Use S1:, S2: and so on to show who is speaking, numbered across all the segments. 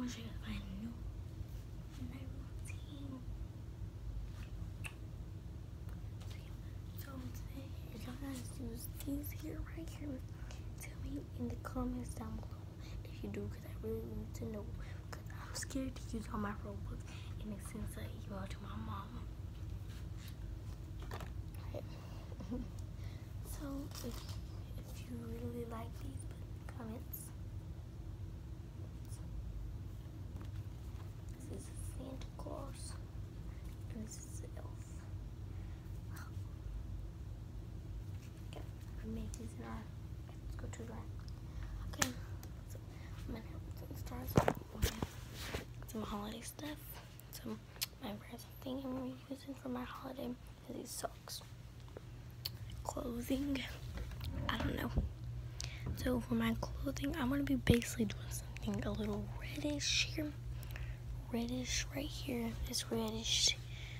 S1: want to show you guys my new night routine. So today, if y'all guys use these here, right here, tell me in the comments down below if you do, because I really need to know. Because I'm scared to use all my Robux, and it seems like email to my mom. So if you really like these, put in the comments. This is Santa Claus, and this is Elf. Okay, I made these in our. Let's go to that. Okay, so I'm gonna start with some holiday stuff. So my present thing I'm using for my holiday is these socks. Clothing, I don't know. So for my clothing, I'm gonna be basically doing something a little reddish here. Reddish right here. This reddish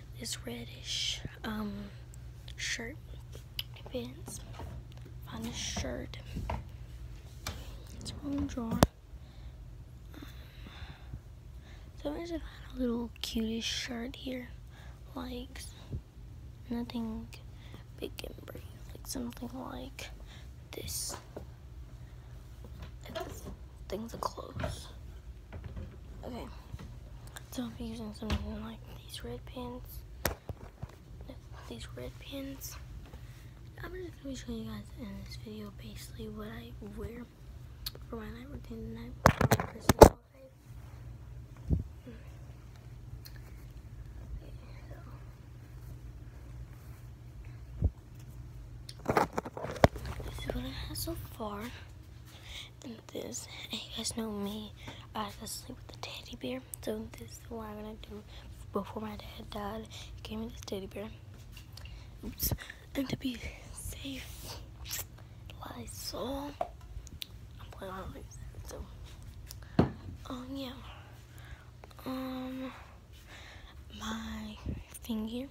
S1: shirt. Pants. Find a shirt. It's from a drawer. So I just found a little cutish shirt here. Like nothing big and brave. Like something like this. Things are clothes. Okay. So I'll be using something like these red pants. I'm just gonna be showing you guys in this video basically what I wear for my night routine tonight. This is what I have so far. And this, and you guys know me, I had to sleep with the teddy bear. So this is what I'm gonna do before my dad died. He gave me this teddy bear. Oops. And to be safe, Lysol. I'm playing on like that. So, yeah. My finger.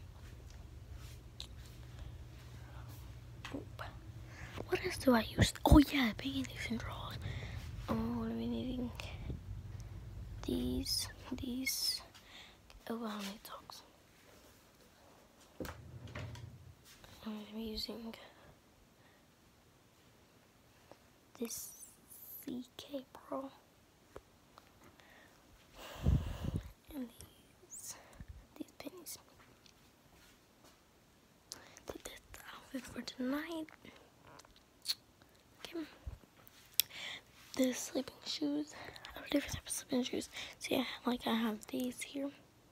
S1: Oop. What else do I use? Oh yeah, panties and drawers. What are we needing? These. Oh, how many socks? I'm gonna be using this CK Pro and these pennies. So that's the outfit for tonight. Okay. The sleeping shoes. I have different types of sleeping shoes. See, I have these here.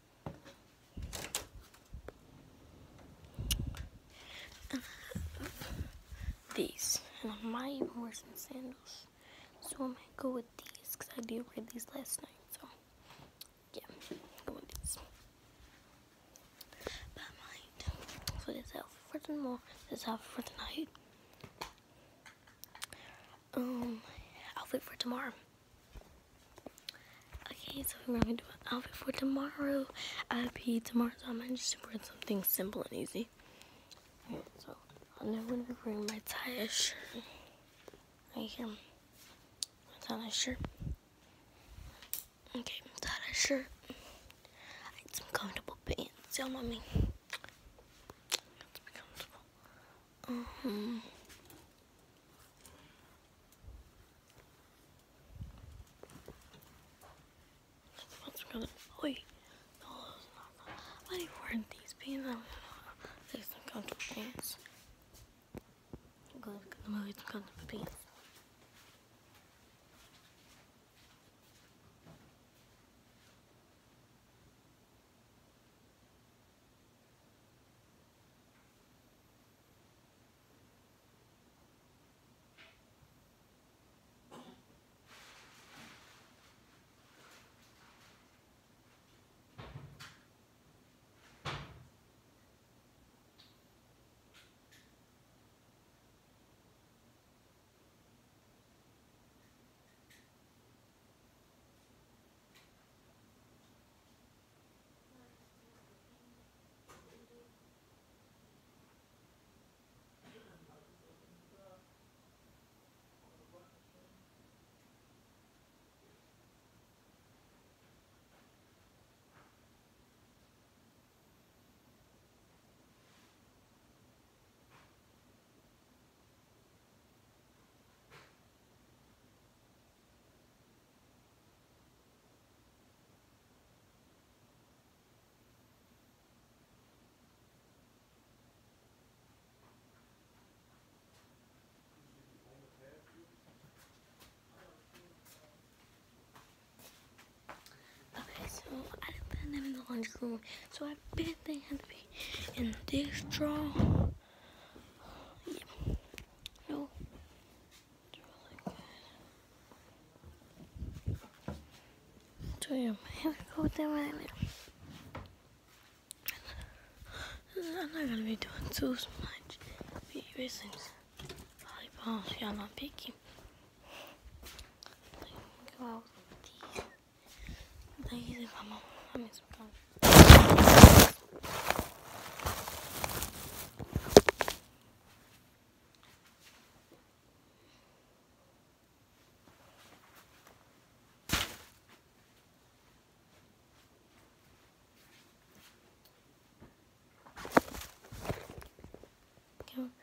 S1: These, and I might even wear some sandals, so I might go with these because I did wear these last night. So yeah, go with these. But I might. So this outfit for tomorrow, this outfit for tonight. Outfit for tomorrow. Okay, so we're gonna do an outfit for tomorrow. I'll be tomorrow, so I'm gonna just wear something simple and easy. Okay, so I'm gonna be wearing my tie shirt right here. My tie shirt. Okay, tie shirt. I need some comfortable pants. Y'all know me. Have to be comfortable. Wait, no, why are you wearing these pants? I'm take some comfortable pants. Go look at the movie, some comfortable pants. 100 room. So I bet they have to be in this draw. Yeah. No. It's really good. So yeah, I have to go with that right now. I'm not gonna be doing too much. Be racings. Volleyballs, y'all not picky. Go out with these if I'm some fun. Go.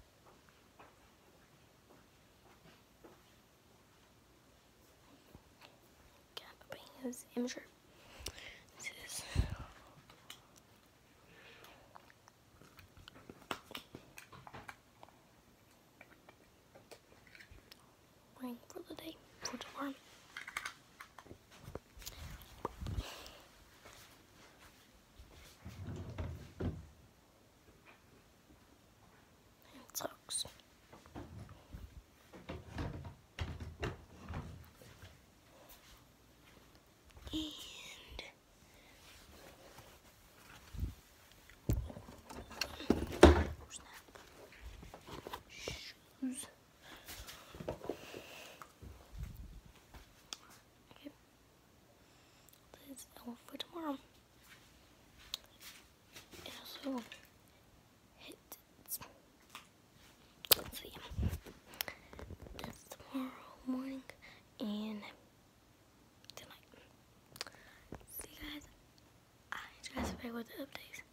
S1: This immature. This is ring for the day, for tomorrow. And socks. And shoes. Okay. This is all for tomorrow. And also hit it. So yeah. That's tomorrow morning and tonight. See you guys. I hit you guys back with the updates.